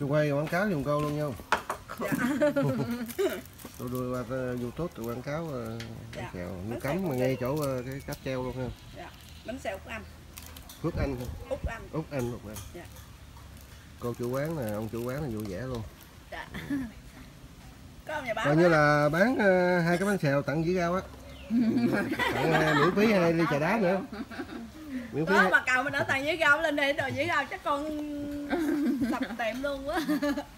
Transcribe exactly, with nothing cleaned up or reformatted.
tôi quay quảng cáo giùm cô luôn nha. Dạ. Tôi đưa qua YouTube tôi quảng cáo Dạ. bánh xèo nước cấm mà ngay chỗ cái cáp treo luôn ha. Dạ. Bánh xèo Úc Anh. Phước Anh. Úc Anh. Úc Anh, Úc Anh. Dạ. Cô chủ quán nè, ông chủ quán là vui vẻ luôn. Dạ. Có ông nhà báo. Coi như là bán uh, hai cái bánh xèo tặng dĩa rau á. Tặng uh, miễn phí hai ly trà đá nữa. Miễn phí. Có mà cầu mình ở tặng dĩa rau lên đây rồi dĩa rau chắc con sập tiệm luôn quá.